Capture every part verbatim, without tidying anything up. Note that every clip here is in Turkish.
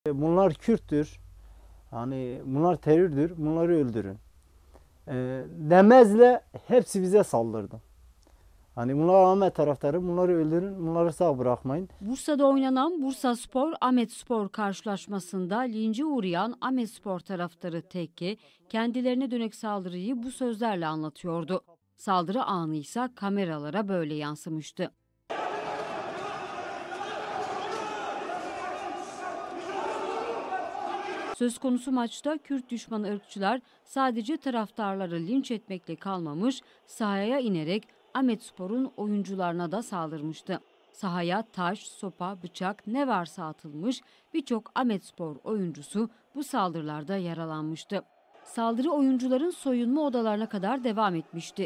Bunlar Kürttür. Hani bunlar terördür. Bunları öldürün. E, demezle hepsi bize saldırdı. Hani bunlar Ahmet taraftarı. Bunları öldürün. Bunları sağ bırakmayın. Bursa'da oynanan Bursaspor Ahmetspor karşılaşmasında lince uğrayan Ahmetspor taraftarı Tekke kendilerine dönük saldırıyı bu sözlerle anlatıyordu. Saldırı anı ise kameralara böyle yansımıştı. Söz konusu maçta Kürt düşmanı ırkçılar sadece taraftarları linç etmekle kalmamış, sahaya inerek Ahmetspor'un oyuncularına da saldırmıştı. Sahaya taş, sopa, bıçak ne varsa atılmış, birçok Ahmetspor oyuncusu bu saldırılarda yaralanmıştı. Saldırı oyuncuların soyunma odalarına kadar devam etmişti.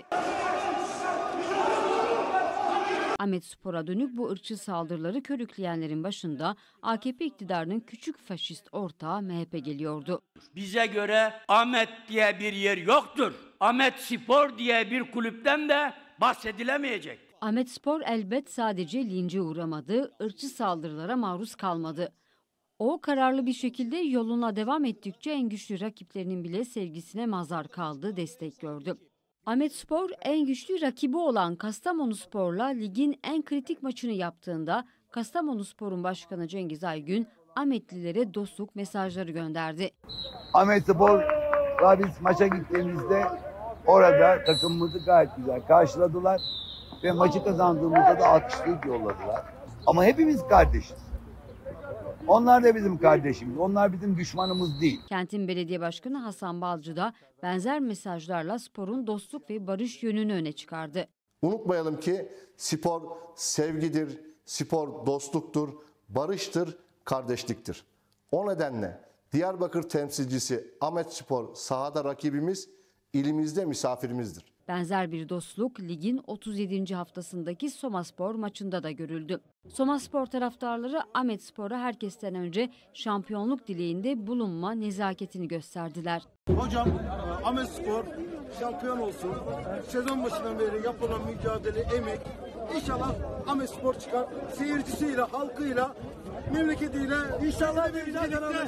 Ahmetspor'a dönük bu ırkçı saldırıları körükleyenlerin başında A K P iktidarının küçük faşist ortağı M H P geliyordu. Bize göre Ahmet diye bir yer yoktur. Ahmetspor diye bir kulüpten de bahsedilemeyecek. Ahmetspor elbet sadece lince uğramadı, ırkçı saldırılara maruz kalmadı. O kararlı bir şekilde yoluna devam ettikçe en güçlü rakiplerinin bile sevgisine mazhar kaldı, destek gördü. Ahmetspor en güçlü rakibi olan Kastamonuspor'la ligin en kritik maçını yaptığında Kastamonuspor'un başkanı Cengiz Aygün Ahmetlilere dostluk mesajları gönderdi. Ahmetspor'la biz maça gittiğimizde orada takımımızı gayet güzel karşıladılar ve maçı kazandığımızda da alkışlayıp yolladılar. Ama hepimiz kardeşiz. Onlar da bizim kardeşimiz. Onlar bizim düşmanımız değil. Kentin belediye başkanı Hasan Balcı da benzer mesajlarla sporun dostluk ve barış yönünü öne çıkardı. Unutmayalım ki spor sevgidir, spor dostluktur, barıştır, kardeşliktir. O nedenle Diyarbakır temsilcisi Ahmetspor sahada rakibimiz, ilimizde misafirimizdir. Benzer bir dostluk ligin otuz yedinci haftasındaki Somaspor maçında da görüldü. Somaspor taraftarları Ahmetspor'a herkesten önce şampiyonluk dileğinde bulunma nezaketini gösterdiler. Hocam Ahmetspor şampiyon olsun. Sezon başından beri yapılan mücadele, emek. İnşallah Ahmetspor çıkar. Seyircisiyle, halkıyla, memleketiyle inşallah birlikte.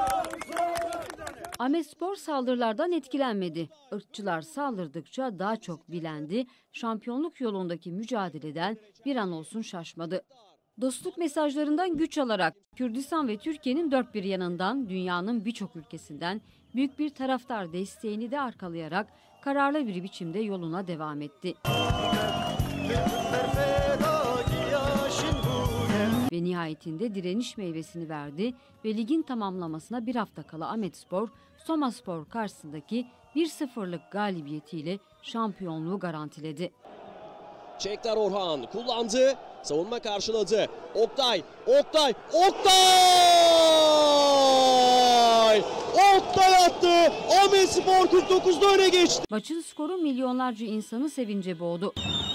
Ahmetspor saldırılardan etkilenmedi. Irkçılar saldırdıkça daha çok bilendi. Şampiyonluk yolundaki mücadeleden bir an olsun şaşmadı. Dostluk mesajlarından güç alarak Kürdistan ve Türkiye'nin dört bir yanından, dünyanın birçok ülkesinden büyük bir taraftar desteğini de arkalayarak kararlı bir biçimde yoluna devam etti. Ve nihayetinde direniş meyvesini verdi ve ligin tamamlamasına bir hafta kala Ahmetspor, Somaspor karşısındaki bir sıfırlık galibiyetiyle şampiyonluğu garantiledi. Çekler Orhan kullandı, savunma karşıladı. Oktay, Oktay, Oktay! Oktay attı, Ahmetspor kırk dokuzda öne geçti. Maçın skoru milyonlarca insanı sevince boğdu.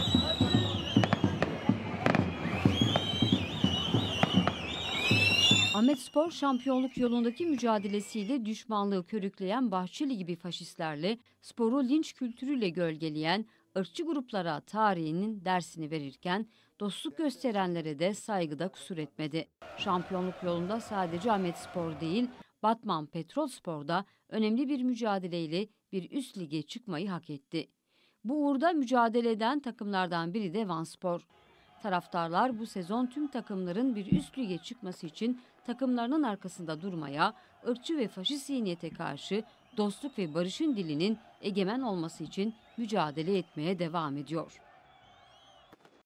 Ahmetspor şampiyonluk yolundaki mücadelesiyle düşmanlığı körükleyen Bahçeli gibi faşistlerle, sporu linç kültürüyle gölgeleyen ırkçı gruplara tarihinin dersini verirken dostluk gösterenlere de saygıda kusur etmedi. Şampiyonluk yolunda sadece Ahmetspor değil, Batman Petrolspor'da önemli bir mücadeleyle bir üst lige çıkmayı hak etti. Bu uğurda mücadele eden takımlardan biri de Vanspor. Taraftarlar bu sezon tüm takımların bir üst lige çıkması için takımlarının arkasında durmaya, ırkçı ve faşist zihniyete karşı dostluk ve barışın dilinin egemen olması için mücadele etmeye devam ediyor.